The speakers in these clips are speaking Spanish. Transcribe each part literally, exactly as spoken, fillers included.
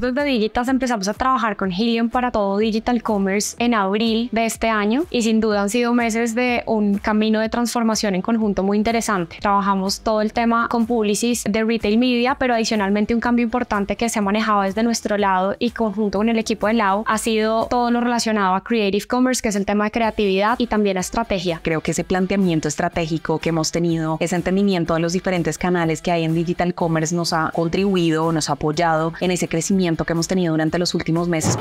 nosotros desde Digitas empezamos a trabajar con Helium para todo Digital Commerce en abril de este año y sin duda han sido meses de un camino de transformación en conjunto muy interesante. Trabajamos todo el tema con Publicis de Retail Media, pero adicionalmente un cambio importante que se ha manejado desde nuestro lado y conjunto con el equipo de Lau ha sido todo lo relacionado a Creative Commerce, que es el tema de creatividad y también a estrategia. Creo que ese planteamiento estratégico que hemos tenido, ese entendimiento de los diferentes canales que hay en Digital Commerce nos ha contribuido, nos ha apoyado en ese crecimiento que hemos tenido durante los últimos meses.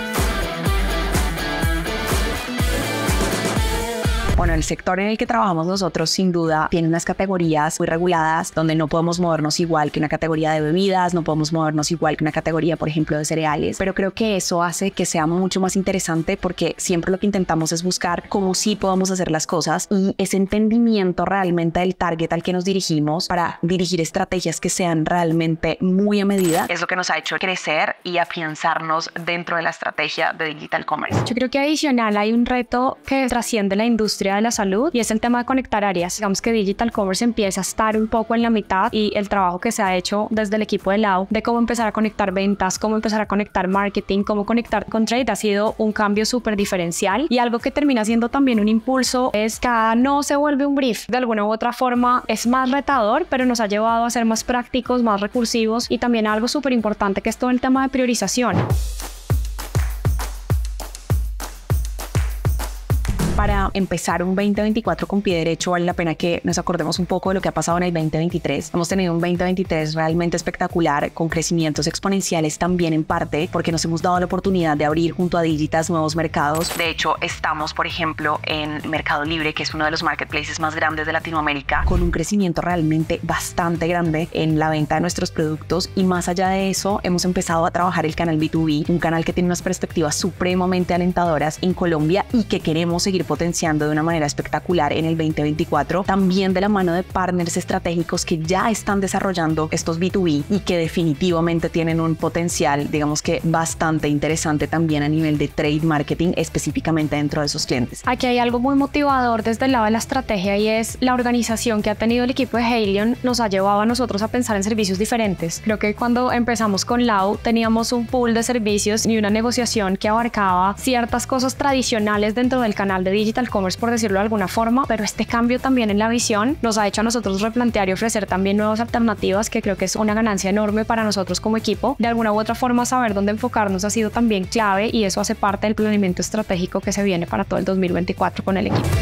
Bueno, el sector en el que trabajamos nosotros sin duda tiene unas categorías muy reguladas donde no podemos movernos igual que una categoría de bebidas, no podemos movernos igual que una categoría, por ejemplo, de cereales, pero creo que eso hace que sea mucho más interesante porque siempre lo que intentamos es buscar cómo sí podemos hacer las cosas y ese entendimiento realmente del target al que nos dirigimos para dirigir estrategias que sean realmente muy a medida es lo que nos ha hecho crecer y afianzarnos dentro de la estrategia de Digital Commerce. Yo creo que adicional hay un reto que trasciende la industria de la salud y es el tema de conectar áreas. Digamos que Digital Commerce empieza a estar un poco en la mitad y el trabajo que se ha hecho desde el equipo de Lau de cómo empezar a conectar ventas, cómo empezar a conectar marketing, cómo conectar con trade ha sido un cambio súper diferencial y algo que termina siendo también un impulso es cada no se vuelve un brief. De alguna u otra forma es más retador, pero nos ha llevado a ser más prácticos, más recursivos y también algo súper importante que es todo el tema de priorización. Para empezar un veinte veinticuatro con pie derecho vale la pena que nos acordemos un poco de lo que ha pasado en el veinte veintitrés. Hemos tenido un veinte veintitrés realmente espectacular con crecimientos exponenciales también en parte porque nos hemos dado la oportunidad de abrir junto a Digitas nuevos mercados. De hecho, estamos, por ejemplo, en Mercado Libre, que es uno de los marketplaces más grandes de Latinoamérica, con un crecimiento realmente bastante grande en la venta de nuestros productos y más allá de eso, hemos empezado a trabajar el canal B dos B, un canal que tiene unas perspectivas supremamente alentadoras en Colombia y que queremos seguir potenciando de una manera espectacular en el veinte veinticuatro, también de la mano de partners estratégicos que ya están desarrollando estos B dos B y que definitivamente tienen un potencial, digamos que bastante interesante también a nivel de trade marketing, específicamente dentro de esos clientes. Aquí hay algo muy motivador desde el lado de la estrategia y es la organización que ha tenido el equipo de Helium nos ha llevado a nosotros a pensar en servicios diferentes. Creo que cuando empezamos con Lau teníamos un pool de servicios y una negociación que abarcaba ciertas cosas tradicionales dentro del canal de Digital Commerce, por decirlo de alguna forma, pero este cambio también en la visión nos ha hecho a nosotros replantear y ofrecer también nuevas alternativas que creo que es una ganancia enorme para nosotros como equipo. De alguna u otra forma saber dónde enfocarnos ha sido también clave y eso hace parte del planeamiento estratégico que se viene para todo el dos mil veinticuatro con el equipo.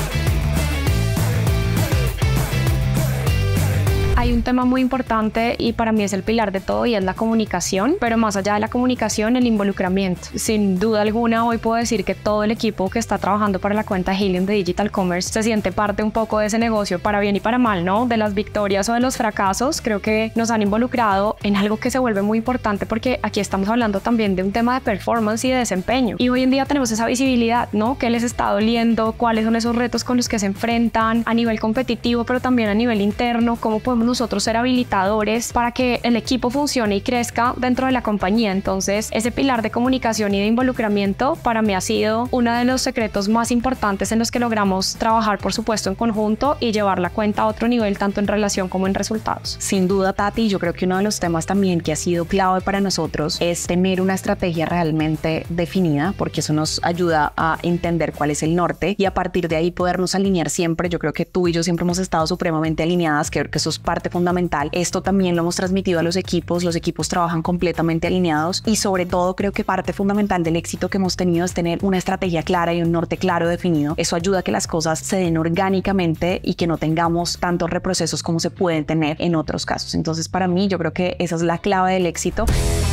Hay un tema muy importante y para mí es el pilar de todo y es la comunicación, pero más allá de la comunicación, el involucramiento. Sin duda alguna, hoy puedo decir que todo el equipo que está trabajando para la cuenta Helium de Digital Commerce se siente parte un poco de ese negocio para bien y para mal, ¿no? De las victorias o de los fracasos, creo que nos han involucrado en algo que se vuelve muy importante porque aquí estamos hablando también de un tema de performance y de desempeño. Y hoy en día tenemos esa visibilidad, ¿no? ¿Qué les está doliendo? ¿Cuáles son esos retos con los que se enfrentan a nivel competitivo, pero también a nivel interno? ¿Cómo podemos nosotros ser habilitadores para que el equipo funcione y crezca dentro de la compañía? Entonces, ese pilar de comunicación y de involucramiento para mí ha sido uno de los secretos más importantes en los que logramos trabajar, por supuesto, en conjunto y llevar la cuenta a otro nivel, tanto en relación como en resultados. Sin duda, Tati, yo creo que uno de los temas también que ha sido clave para nosotros es tener una estrategia realmente definida, porque eso nos ayuda a entender cuál es el norte y a partir de ahí podernos alinear siempre. Yo creo que tú y yo siempre hemos estado supremamente alineadas, creo que eso es parte fundamental. Esto también lo hemos transmitido a los equipos, los equipos trabajan completamente alineados y sobre todo creo que parte fundamental del éxito que hemos tenido es tener una estrategia clara y un norte claro definido. Eso ayuda a que las cosas se den orgánicamente y que no tengamos tantos reprocesos como se pueden tener en otros casos. Entonces, para mí, yo creo que esa es la clave del éxito.